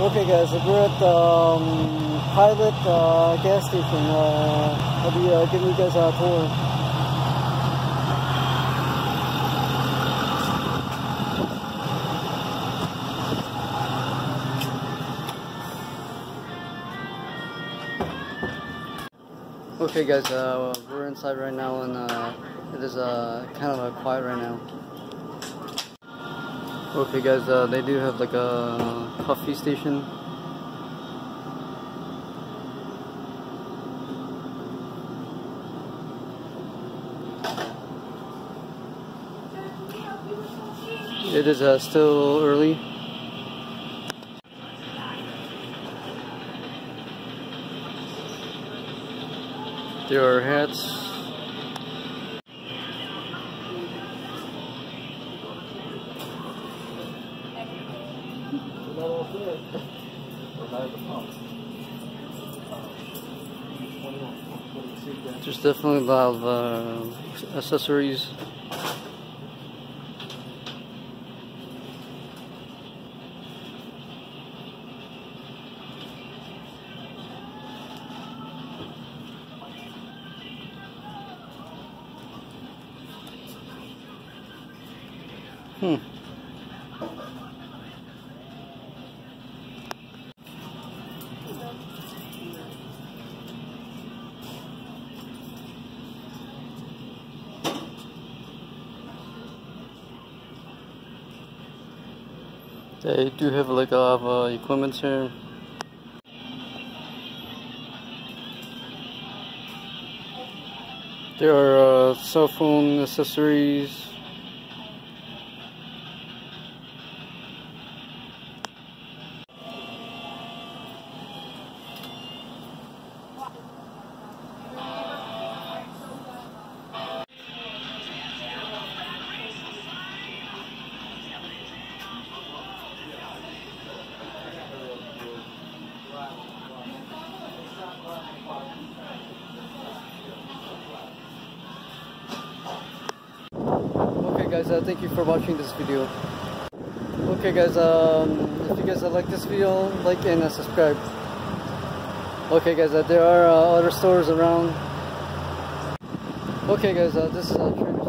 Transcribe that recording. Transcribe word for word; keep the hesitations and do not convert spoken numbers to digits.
Okay guys, we're at um, Pilot uh, gas station. Uh, I'll be uh, giving you guys a tour. Okay guys, uh, we're inside right now and uh, it is uh, kind of uh, quiet right now. Okay guys, uh, they do have like a coffee station. It is uh, still early. There are hats. There's definitely a lot of uh, accessories. Hmm. They do have like a lot of uh, equipment here. There are uh, cell phone accessories. Okay guys, uh, thank you for watching this video. Okay guys, um, if you guys uh, like this video, like and uh, subscribe. Okay guys, uh, there are uh, other stores around. Okay guys, uh, this is uh,